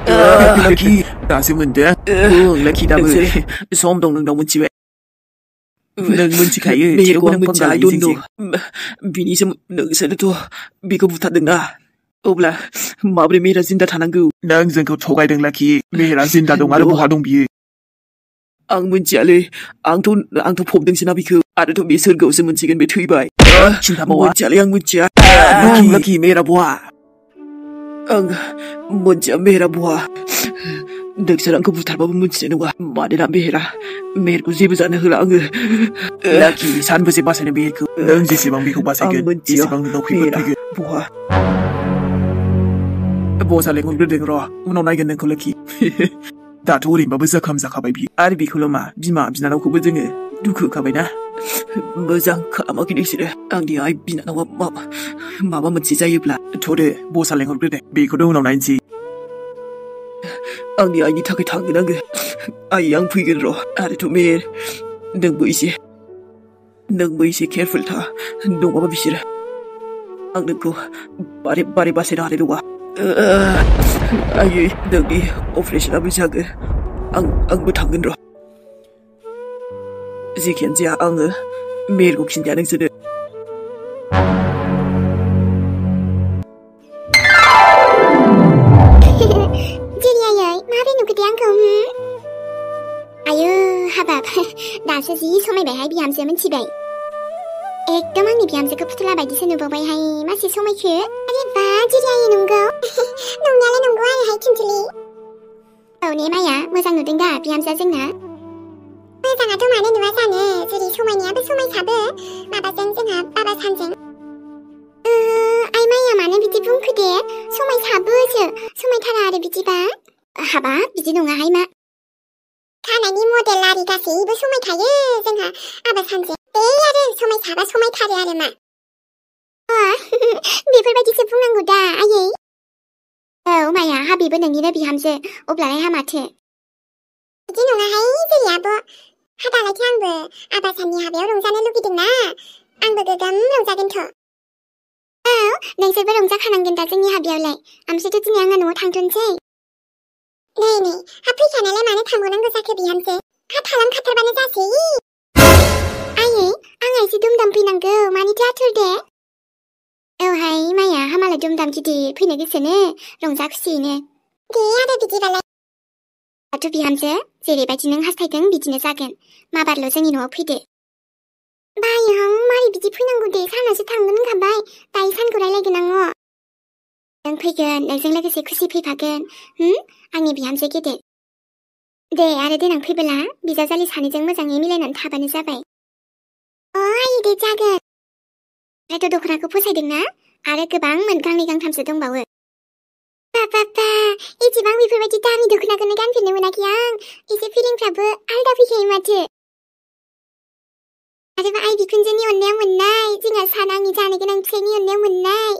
Laki, 다시 문제. Laki 다음에 소음 동능 너무 지외. Nâng minh chỉ khải chế của con gái đôn đồ vì ní xem nâng sẽ được bị có vụ thật đừng à ốp là mà bây giờ xin ta thằng ngưu nâng dân cậu thâu cái đừng là khi bây giờ xin ta đồng ăn hoa đồng bì anh muốn trả lời anh thu phồng đừng xin nào bị khử anh thu bị sơn cậu xin muốn chỉ cần bị thuy bài chúng ta muốn trả lời anh muốn trả là khi mẹ ra bùa anh muốn trả mẹ ra bùa được sẽ đang có vụ thật bao muốn sẽ đâu mà để làm mẹ ra mẹ cũng gì bây giờ nó hư lắm người là khi san với ba sen mẹ cứ đơn gì bằng bị không ba sen cái gì bằng đâu khi cái bố sao lại không biết được rồi nó nói cái này không là khi đã thôi đi mà bây giờ không ra khắp bị ai bị không mà bị nào cũng biết được người đủ khử khắp na bây giờ khám mà cái gì đấy anh đi ai bị nào mà mình chỉ giải là thôi đấy bố sao lại không biết đấy bị có đâu nào này gì anh đi ai đi thằng cái thằng cái ai anh phi cái rồi ai thôi mẹ đừng bị gì careful tha đừng có bị gì đấy anh đừng có bari basi ra được ai đừng đi operation bây giờ cái anh bị thằng cái rồi gì khiến gì anh mẹ cũng xin gia đình sự 하밥 나서지 소매 매할 비암세면 집에 액도망니 비암세가 붙을라 발디세 누버바이 하이 마시 소매 큐 아니 바지리아이 농고 농냐래 농고 하이 하이 춘틀리 오네 마야 무상 누든가 비암사 생나 무상아 좀 안에 누워사네 주리 소매니야 그 소매 사브 마바 쌩쌩아 빠바 산쟁 아이마야 마네 비지 붕크데 소매 사브즈 소매 타라 아래 비지바 하바 비지 농아 하이마 카나니 모델라리가 세이브 소매 타예 생하 아바 산제 내야를 소매 사바 소매 타르 아르마 미불바지 스풍한 거다 아예 오마야 하비브 능이네 비함세 옵라레 하마트 이진홍아 하이즈리 아보 하다라 향부 아바 산니 하베오 롱자네 루기등나 앙부 그감 롱자근토 냉슬브 롱자 카난겐다 증이 하비올레 암수도 증양한 오 탕톤체 네네 아프리카나레 마네 탕고난 거사케 비함세 카타랑 카탈바네 자세 아예 앙아이시 둠담 거 많이 자툴데 하이 마야 하말라 둠담 기디 피네 기스네 롱자쿠시네 게야데 비지발레 아투 비함세 제리바지능 하스타이등 비지네 작은 마발로 생이노 피드 마영 마리 비지 피는 구데 산아시 탕근 가바이 나이 산구랄 레기낭어 낭피근 냉생레그세 쿠시피 박은 아니 비함세 기드 네 아르데 낭피블라 미자잘리 사내정 무장에 밀레는 타바는 자바이 아이데 작은 그래도 도그라고 포사이등나 아르 그방 문강리강 탐수 동바우 빠빠빠 이 지방 위풀바지 땀이 도그나그네 간피네 문학이양 이제 피링 프라브 알다 비케이마트 아르바 아이 비쿤제니 온네양 문나이 징아 사낭이 자네그랑 체니 온네양 문나이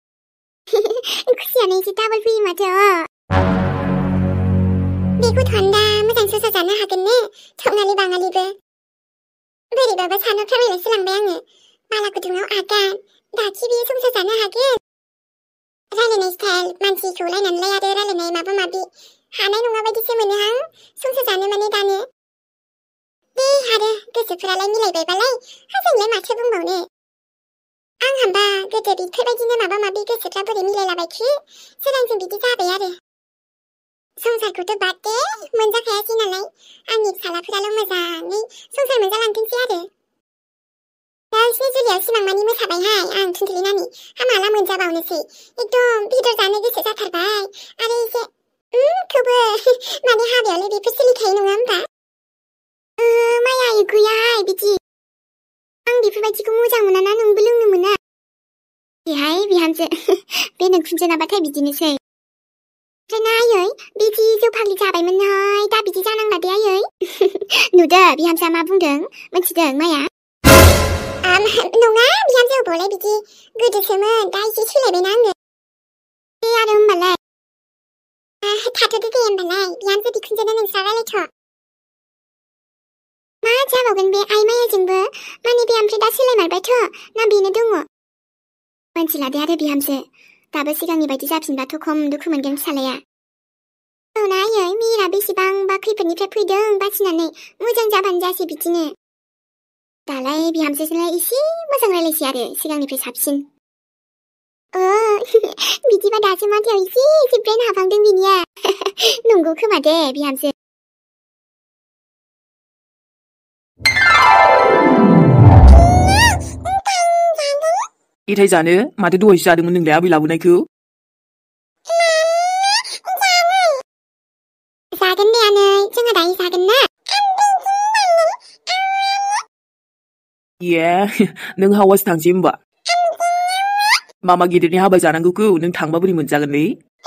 쿠시안에 이제 더블 피마죠 미국 단다 무장 수사자나 하겠네 정나리 방아리브 베리바바 산업 페밀레스 랑배양을 말라고 등하오 아간 나 TV에 송사자나 하긴 라레네 스타일 만지 교라이난 레야드 라레네 마부마비 하나이 농아바디 세문항 송사자는 다네 네 하르 그 스프랄라이 밀레이벨발라이 하생레 맞춰본보네 앙한바 그 데비 클베지네 마부마비 그 스프라브리 밀레라바이키 세랑좀 비디 자베야르 송살구도 맞대 먼저 가야지 날라이 앙입 살라프랄롱 마장이 송살 먼저 랑팅시야르 열심히 열심히 많이 무사바이 하이 앙 튼틀리나니 하마라 먼저 바우네시 이좀 비들 자네 그 세사 탈바이 아래 이제 그브 많이 하별리 비프슬리 케이농함바 마야 이구야 비지 앙 비프바 지금 무장무나 나는 블릉누무나 비하이 비함즈 베는 군제나바 탈비지네세 제나요이 비지 조파리 자바이면 하이 다 비지 자낭나대야요이 누다 비함사 마붕등 먼치등 마야 농아 비함세 볼레 비지 그드스문 나이시 출레베나는 아름 발레 타투드 디엠 발레 비함세 비쿤제는 인사랄레초 마 자먹은 비 아이마야 증부 마니 비함프다 슬레 말발초 난 비네 둥어 만칠라데 하르 비함세 다브 시강이 발지 잡힌다 토콤 누쿠먼 경찰레야 나यै 미라 बेसेबांबा खैफोदनिफ्राय फैदों बासिनानै मोजां जाबानो जासै बिदिनो दालाय बिहामजोजोंलाय एसे मोजां रायलायसै आरो सिगांनिफ्राय साबसिन बिदिबा दासो माथोआव एसे ब्रेन हाबहांदों बिनिया नंगौ खोमा दे बिहामजो इथाय जानो माथो दहायसो जादोंमोन नोंलाय आबै लाबोनायखौ जागोन दे आनै जोंहा दायो जागोन ना नों हावासो थांसै होमबा मामा गिदिरनि हाबा जानांगौखौ नों थांबा बोरै मोनजागोनलै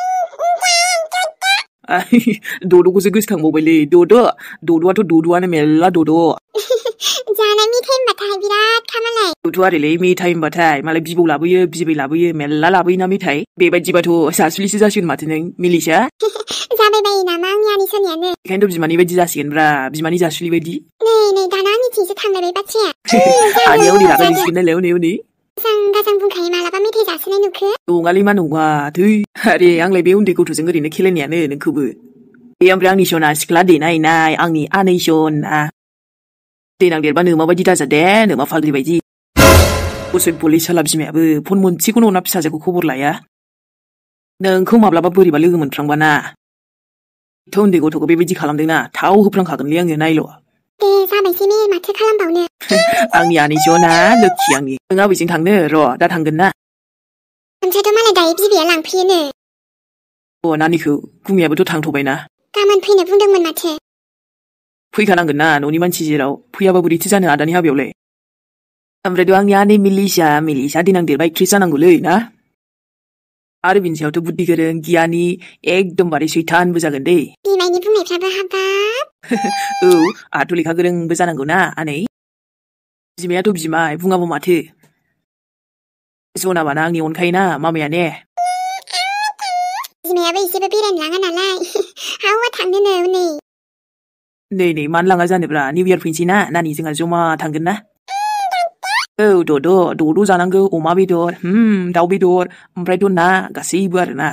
दद'खौसो गोसोखांबावबायलै दद'आथ' दद'आनो मेरला दद' जानाय मेथाइ होनबाथाय बिराद खामालाय दद'आरोलै मेथाइ होनबाथाय मालाय बिबौ लाबोयो बिबै लाबोयो मेरला लाबोयोना मेथाइ बेबायदिबाथ' जासुलिसो जासिगोन माथो नों मिलिसा जाबाय बायो नामा आंनि आनै सोनायानो बेखायनोथ' बिमानि बायदि जासिगोनब्रा बिमानि जासुलि बायदि नै दाना आंनिथिंसो थांलायबाय बाथ्राया आनैया उनै लागायसिगोन नालाय उनै गाजां बुंखायो मालाबा मेथाइ जासोनाय नुखो नङालै मा नङा थै आरे आंलाय बे उन्दै गथ'जों ओरैनो खेलायनायानो नोंखौबो ओमफ्राय आंनि सना सिख्ला देनाय आंनि आनै सना देनां देरबा नोमा बायदि दाजा दे नोमा फाग्लि बायदि असयबलि साला बिमायाबो फन मोनसेखौनो हरना फिसाजोखौ खबर लाया नोंखौ माब्लाबा बोरैबा लोगो मोनफ्रांबाना एथ' उन्दै गथ'खौ बेबायदि खालामदोंना थाव होफ्रांखागोनलै आङो नायल' दे जाबायसै मेल माथो खालामबावनो आंनि आनै सना लोखि आंनि नों आबैजों थांनो र' दा थांगोन ना ओमफ्रायथ' मालाय दायो बिबैया लांफैयोनो नानिखौ गुमियाबोथ' थांथ'बायना गाबोन फैनो बुंदोंमोन माथो फैखानांगोन ना न'नि मानसि जेराव फैयाबा बोरैथो जानो आदानि हाबायावलाय ओमफ्रायथ' आंनि आनै मिलिसा देनां देरबा एक्ट्रेस जानांगौलै ना आरो बिनि सायावथ' बुद्धि गोरों गियानि एकदमबारे सैथानबो जागोन दे बिमायनि बुंनायफ्राबो हाबाब औ आहाथ' लेखा गोरोंबो जानांगौ ना आनै बिमायाथ' बिमाय बुङाबो माथो जनाबाना आंनि अनखायोना मामाया ने बिमायाबो एसेबो बेरायनो लाङा नालाय हावा थांनोनो नै मानो लाङा जानोब्रा निउ इयार फैनोसै ना नानि जोंहा जमा थांगोन ना औ दद' जानांगौ अमा बेदर दाउ बेदर ओमफ्रायथ' ना गासैबो आरोना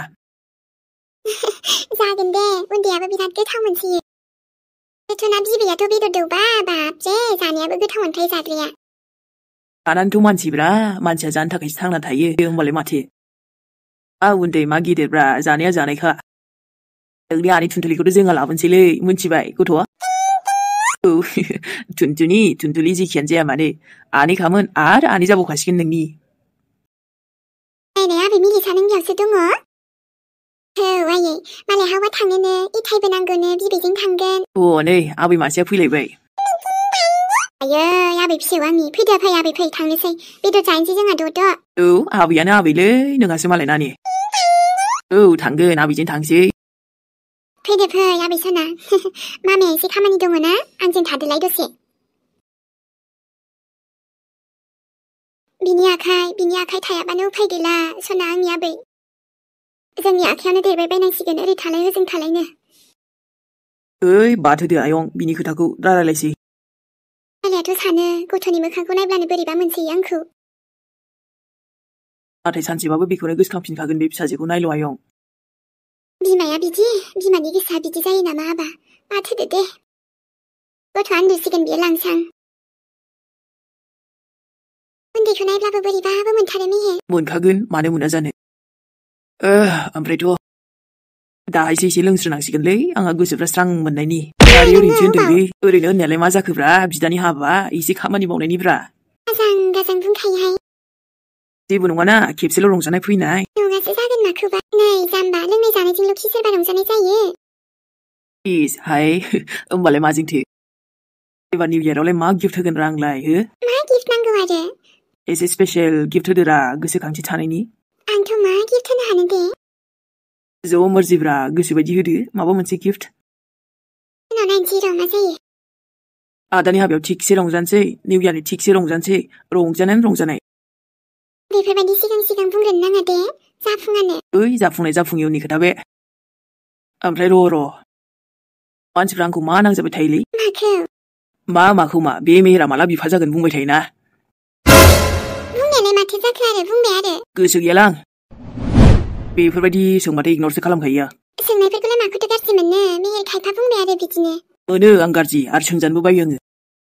जागोन दे उन्दैयाबो बिराद गोथाव मोनसोयो बेथ'ना बिबैयाथ' बेदर दौबा बाबजे जानायाबो गोथाव मोनखायो जाग्राया जानानैथ' मानसिया जानो थाखायसो थांना थायो होमबालाय माथो उन्दै मा गिदिरब्रा जानाया जानायखा नोंनि आनै थुनथुलिखौथ' जोंहा लाबोनोसैलै मिन्थिबाय गथ'आ औ थुनथुलि जेखियानो जाया मानो आनैखामोन आरो आनै जाबावखासिगोन नोंनि नायनाय आबै मिलिसा नों बेयावसो दङ औ आयै मालाय हावा थांनोनो इथायबो नांगौनो बिबैजों थांगोन नै आबै मासेया फैलायबाय आयै आबै फिसौ आंनि फैदो फै आबै फै थांनोसै बेदर जाहैनोसै जोंहा दद' औ आबैयानो आबैलै नोंहासो मालाय नानि औ थांगोन आबैजों थांसै फैदो फै आबै सना मामाया एसे खामानि दङ ना आंजों थादोलाय दसे बिनि आखाइ थायाबानो उफाय गैला सना आंनि आबै जोंनि आखायानो देरबाय बायनांसिगोन ओरै थालाय ओजों थालायनो बाद होदो आयं बिनि खोथाखौ रायलायसै रायलायाथ' सानो गथ'नि मोखांखौ नायब्लानो बोरैबा मोनसोयो आंखौ नाथाय सानसेबाबो बेखौनो गोसोखांफिनखागोन बे फिसाजोखौ नायल' आयं बिमाया बिमानि गोसोआ बिदि जायो नामा आबा बाद होदो दे गथ'आ उन्दुसिगोन बियो लांसां उन्दैखौ नायब्लाबो बोरैबाबो मोनथारो मेहे मोनखागोन मानो मोना जानो ओमफ्रायथ' दाहायसो एसे लोंस्रोनांसिगोनलै आंहा गोसोफ्रा स्रां मोननायनि आरो ओरैनोसो होनदोंलै ओरैनो होननायालाय मा जाखोब्रा बिदानि हाबा एसे खामानि मावनायनिब्रा गाजां बुंखायोहाय जेबो नङाना खेबसेल' रंजानाय फैनाय नङासो जागोन माखौबा नै जाम्बा लोंनाय जानायजोंल' खि सोरबा रंजानाय जायो हाय होमबालाय माजोंथो एबार निउ इयारावलाय मा गिफ्ट होगोन रा आंलाय मा गिफ्ट नांगौ आरो एसे स्पेशल गिफ्ट होदोरा गोसोखांथि थानायनि आंथ' मा गिफ्ट होनो हानो दे ज' मर्जिब्रा गोसोबायदि होदो माबा मोनसे गिफ्ट उनाव नायनोसै र' मा जायो आदानि हाबायाव थिगसे रंजानोसै निउ इयारनि थिगसे रंजानोसै रंजानाय बेफोरबायदि सिगां बुंग्रोनो नाङा दे जाफुङानो जाफुङै उननि खोथा बे ओमफ्राय र' मानसिफ्रा आंखौ मा नांजाबाय थायोलै माखौ बे मेहेरा माला बिफा जागोन बुंबाय थायोना बुंनायालाय माथो जाखो आरो बुंबाय आरो गोसो गैयालां बेफोरबायदि सोंबाथाय इगनरसो खालामखायो आं सोंनायफोरखौलाय माखौथो गाज्रि मोननो मेहेर खायफा बुंबाय आरो बिदिनो मोनो आं गाज्रि आरो सोंजानोबो बायो आङो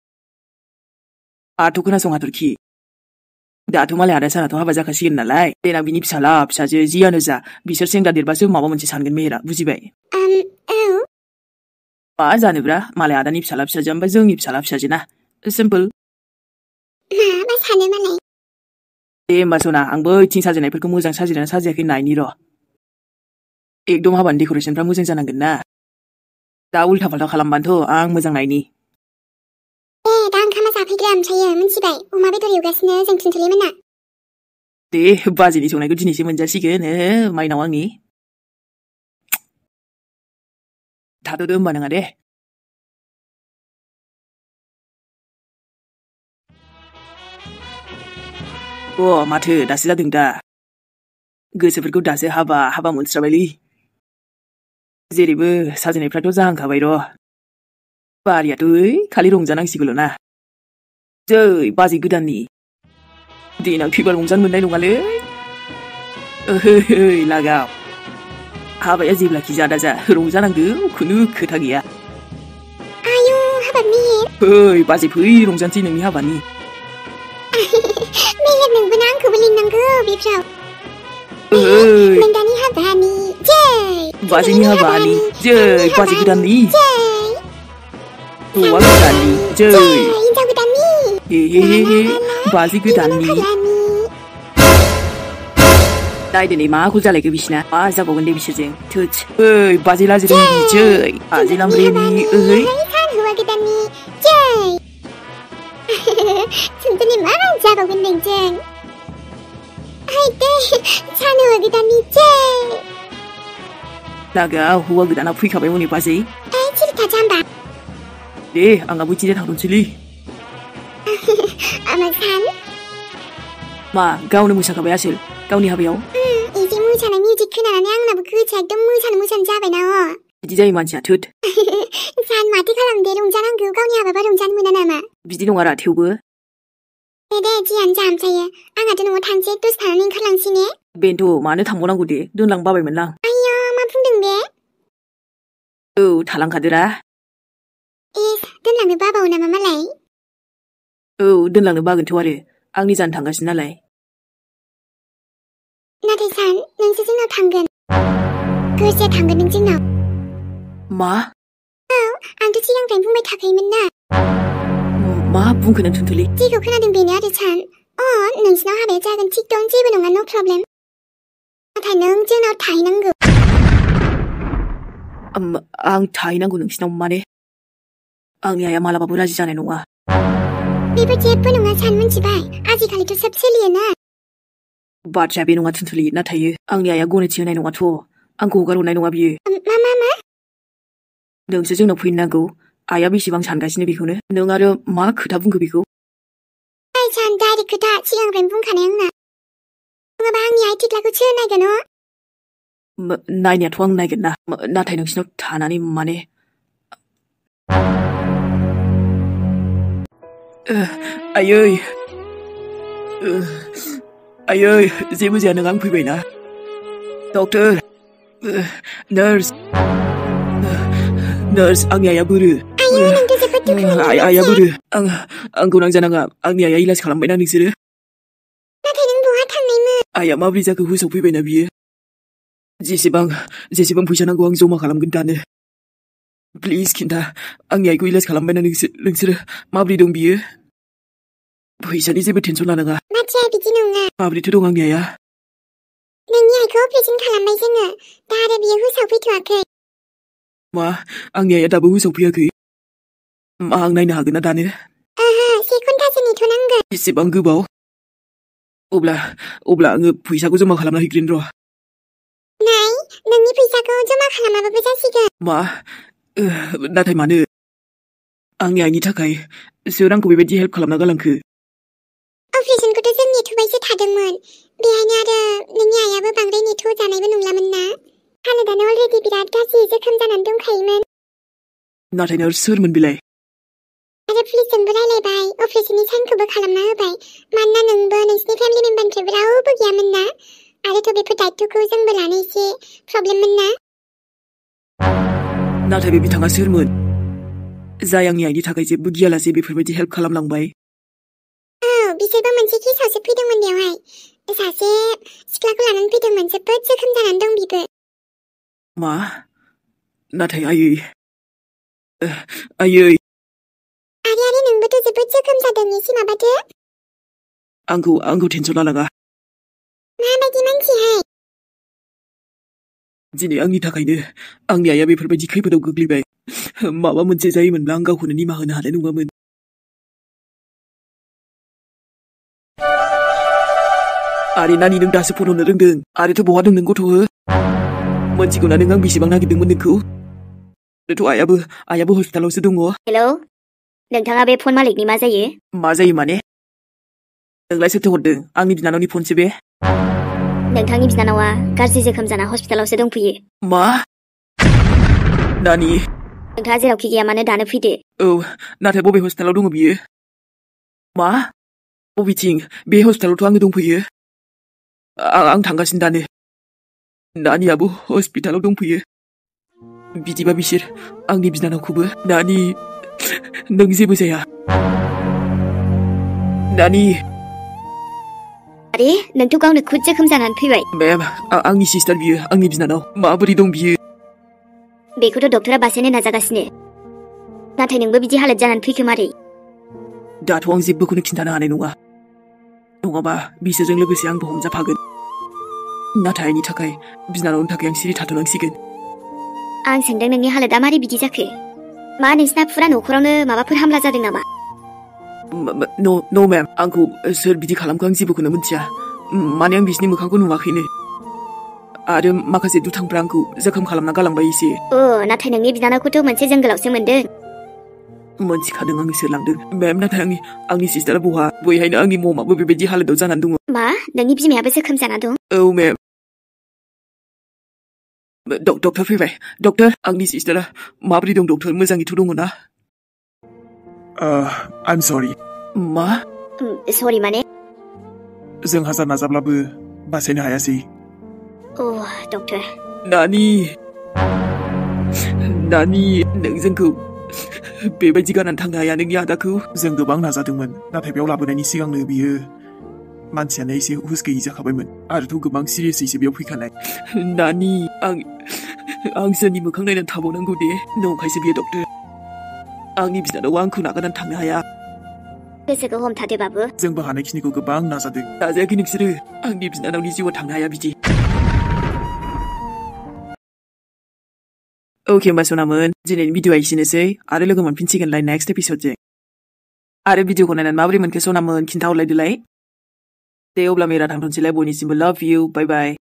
आंथ' खोनासं हाथरखि दाथ' मालाय आदा साराथ' हाबा जाखासिगोन नालाय देनां बिनि फिसाला फिसाजो जियानो जा बिसोर सेंग्रा देरबासो माबा मोनसे सानगोन मेहेरा बुजिबाय औ मा जानोब्रा मालाय आदानि फिसाला फिसाजो ओमफ्राय जोंनि फिसाला फिसाजो ना सिम्पोल मा सानो मालाय दे होमबा सना आंबो इथिं साजायनायफोरखौ मोजां साजायना साजायाखै नायनि र' एकदम हाबानि डेक'रेसनफ्रा मोजां जानांगोन ना दा उल्था फाल्था खालामबानोथ' आं मोजां नायनि दा ओंखामा जाफैग्रा ओमफ्रायो मिथिबाय अमा बेदर एवगासिनो जों थुनथुलि मोना दे बाजैनि संनायखौ दिनैसो मोनजासिगोन माइनाव आंनि थाथ'दो होमबा नोङा दे माथो दासो जादों दा गोसोफोरखौ दासो हाबा मोनस्राबायलै जेरैबो साजायनायफ्राथ' जाहांखाबाय र' बारियाथ' खालि रंजानांसिगौल' ना जै बाजै गोदाननि देनां फैबा रंजानो मोननाय नङालै ओहो लागाव हाबाया जेब्लाखि जादा जा रंजानांगौ खुनु खोथा गैया आयु हाबाब मेहेर फै बाजै फै रंजानोसै नोंनि हाबानि मेहेर नोंबो ना आंखौबो लिंनांगौ बेफ्राव नोंदानि हाबानि जै बाजैनि हाबानि जै बाजै गोदाननि हौवा गोदाननि जै हिनजाव गोदाननि हे बाजै गोदाननि नायदो नै मा आखल जालायखो बिसिना मा जाबावगोन दे बिसोरजों थोस बाजै लाजिरोंनि जै बाजै लामब्रेनि सान हौवा गोदाननि जै थुनथुलि मा जाबावगोन नोंजों दे सान हौवा गोदाननि जै लागाव हौवा गोदाना फैखाबाय हनै बाजै सिरिथा जाम्बा दे आंहाबो इथिंजाय थांथ'नोसैलै सान मा गावनो मोसाखाबाय आसोल गावनि हाबायाव एसे मोसानाय मिउजिक खोनानानै आंनाबो गोसोआ एकदम मोसानो जाबायना बिदि जायो मानसिया थोद सान माथो खालामदे रंजानांगौ गावनि हाबाबा रंजानो मोना नामा बिदि नङारा थेवबो दे जियानो जा ओमफ्रायो आंहाथ' न'आव थांसै दसे थानानै ओंखारलांसै ने बेनोथ' मानो थांबावनांगौ दे दोनलां बाबायमोनलां आइया मा बुंदों बे औ थालांखादोरा दोनलांनो बाबावो नामा मालाय औ दोनलांनो बागोनथ' आरो आंनि जानो थांगासिनो नालाय नाथाय सान नोंसो जोंनाव थांगोन गोरजिया थांगोन नों जोंनाव मा औ आंथ' सिगांनिफ्रायनो बुंबाय थाखायोमोन ना मा बुंखो नों थुनथुलि जेखौ खोनादों बेनो आरो सान नोंसिनाव हाबाया जागोन थिग दं जेबो नङा नो प्रब्लेम नाथाय नों जोंनाव थाहैनांगौ आं थाहैनांगौ नोंसिनाव माने आंनि आइया मालाबाबो राजि जानाय नङा बेबो जेबो नङा सान मिथिबाय आजिखालिथ' सोब सोलियोना बाथ्राया बे नङा थुनथुलि नाथाय आंनि आइया गनायथि होनाय नङाथ' आंखौ हगार हरनाय नङा बियो मा नोंसो जोंनाव फैनो नांगौ आइया बेसेबां सानगासिनो बेखौनो नों आरो मा खोथा बुंखो बेखौ सान डाइरेक्ट खोथा सिगांनिफ्रायनो बुंखानाय आंना नङाबा आंनि आइ थिख्लाखौ सोर नायगोन नायनायाथ' आं नायगोन ना नाथाय नोंसिनाव थानानै माने आयै जेबो जाया नों आं फैबायना डक्टर नार्स आंनि आइया बोरो आइया बोरो आंखौ नांजानाङा आंनि आइया इलाज खालामबायना नोंसोरो नाथाय नों बहा थांनायमोन आइया माब्रै जाखो होसाव फैबायना बियो जेसेबां फैसा नांगौ आं जमा खालामगोन दानो प्लिज खिन्था आंनि आइखौ इलाज खालामबायना नोंसोरो माब्रै दं बियो फैसानि जेबो टेनसन लानाङा बाथ्राया बिदि नङा माब्रैथो दं आंनि आइया नोंनि आइखौ अपारेसन खालामबाय जोङो दा आरो बियो होसाव फैथ'वाखै मा आंनि आइया दाबो होसाव फैयाखै आं नायनो हागोन ना दानो से घन्टासो नेथ'नांगोन एसेबां गोबाव अब्ला आङो फैसाखौ जमा खालामना हैग्रोन र' नोंनि फैसाखौ जमा खालामाबाबो जासिगोन मा नाथाय मानो आंनि आइनि थाखाय सोर आंखौ बेबायदि हेल्प खालामना गालांखो अपारेसनखौथ' जों नेथ'बायसो थादोंमोन बेहायनो आरो नोंनि आइयाबो बांद्राय नेथ'जानायबो नंलामोन ना हालोदानो अलरेडि बिराद गाज्रि जोखोम जानानै दंखायोमोन नाथाय नार्स सोरमोन बेलाय आरो पुलिसजोंबो रायलायबाय अपारेसननि साइनखौबो खालामना होबाय मानोना नोंबो नोंसिनि फेमिलि मेम्बारनिफ्राय रावबो गैयामोन ना आरोथ' बेफोर दायित्वखौ जोंबो लानो एसे प्रब्लेममोन ना नाथाय बे बिथाङा सोरमोन जाय आंनि आइनि थाखाय जेबो गियालासे बेफोरबायदि हेल्प खालामलांबाय बिसोरबो मोनसे केसआवसो फैदोंमोन बेवहाय सासे सिख्लाखौ लानानै फैदोंमोन जोबोद जोखोम जानानै दं बिबो मा नाथाय आयै आरे नोंबोथ' जोबोद जोखोम जादों एसे माबादो आंखौ टेनसन लानाङा माबायदि मानसिहाय दिनै आंनि थाखायनो आंनि आइया बेफोरबायदि खैफोदाव गोग्लैबाय माबा मोनसे जायोमोनब्ला आं गावखौनो निमाहा होनो हानाय नङामोन आरे नानि नों दासो फन हरनो रोंदों आरोथ' बहा दं नों गथ' मोनथिगौना नों आं बेसेबां नागिरदोंमोन नोंखौ आइयाबो हस्पिटालावसो दङ हेलौ नोंथाङा बे फन मालिकनि मा जायो माने नोंलाय सोरथो हरदों आंनि बिनानावनि फनसो बे नोंथांनि बिनानावा गाज्रि जोखोम जाना हस्पिटालावसो दंफैयो मा नानि नोंथाङा जेरावखि गैया मानो दानो फैदो औ नाथाय बबे हस्पिटालाव दङ बियो मा बबेथिं बे हस्पिटालावथ' आङो दंफैयो आं थांगासिनो दानो नानियाबो हस्पिटालाव दंफैयो बिदिबा बिसोर आंनि बिनानावखौबो नानि नों जेबो जाया नानि आरे नोंथ' गावनो खुद जोखोम जानानै फैबाय मेम आंनि सिस्टार बियो आंनि बिनानाव माबोरै दं बियो बेखौथ' डक्टरा बासायनो नाजागासिनो नाथाय नोंबो बिदि हालोद जानानै फैखो मारै दाथ' आं जेबोखौनो खिन्थानो हानाय नङा नङाबा बिसोरजों लोगोसे आंबो हमजाफागोन नाथाय आइनि थाखाय बिनानावनि थाखाय आं सिरि थाथ'नांसिगोन आं सोंदों नोंनि हालोदा मारै बिदि जाखो मा नोंसिना फुरा न'खरावनो माबाफोर हामला जादों नामा नो मेम आंखौ सोर बिदि खालामखो आं जेबोखौनो मिथिया माने आं बिसिनि मोखांखौ नुवाखैनो आरो माखासे दुथांफ्रा आंखौ जोखोम खालामना गालांबाय एसे नाथाय नोंनि बिनानावखौथ' मोनसे जंगलावसो मोनदों मोनथिखादों आङो सोर लांदों मेम नाथाय आंनि सिस्टारा बयहायनो आंनि ममाबो बेबायदि हालोदाव जानानै दङ मा नोंनि बिमायाबो जोखोम जाना दं औ मेम डक्टर फैबाय डक्टर आंनि सिस्टारा माबोरै दं डक्टर मोजाङैथ' दङ ना I'm sorry मा सरि माने जों हाजार नाजाब्लाबो बासायनो हायासै डक्टर नानि नों जोंखौ बेबायदि गारनानै थांनो हाया नोंनि आदाखौ जों गोबां नाजादोंमोन नाथाय बेयाव लाबोनायनि सिगांनो बियो मानसियानो एसे हुस गैयि जाखाबायमोन आरोथ' गोबां सिरियासैसो बेयाव फैखानाय नानि आं सोरनि मोखां नायनानै थाबावनांगौ दे नंखायसो बियो डक्टर आंनि बिनानावा आंखौ नागारनानै थांनो हाया गोसोखौ हमथादो बाबु जोंबो हानायखिनिखौ गोबां नाजादों नाजायाखै नोंसोरो आंनि बिनानावनि जिउआव थांनो हाया बिदि अके होमबा सनामोन दिनैनि भिडिअआ एसेनोसै आरो लोगो मोनफिनसिगोनलाय नेक्स्ट एपिसडजों आरो भिडिअखौ नायनानै माबोरै मोनखो सनामोन खिन्थाहरलायदोलाय दे अब्ला मेरा थांथ'नोसैलाय बयनिसिमबो लाभ इउ बाय बाय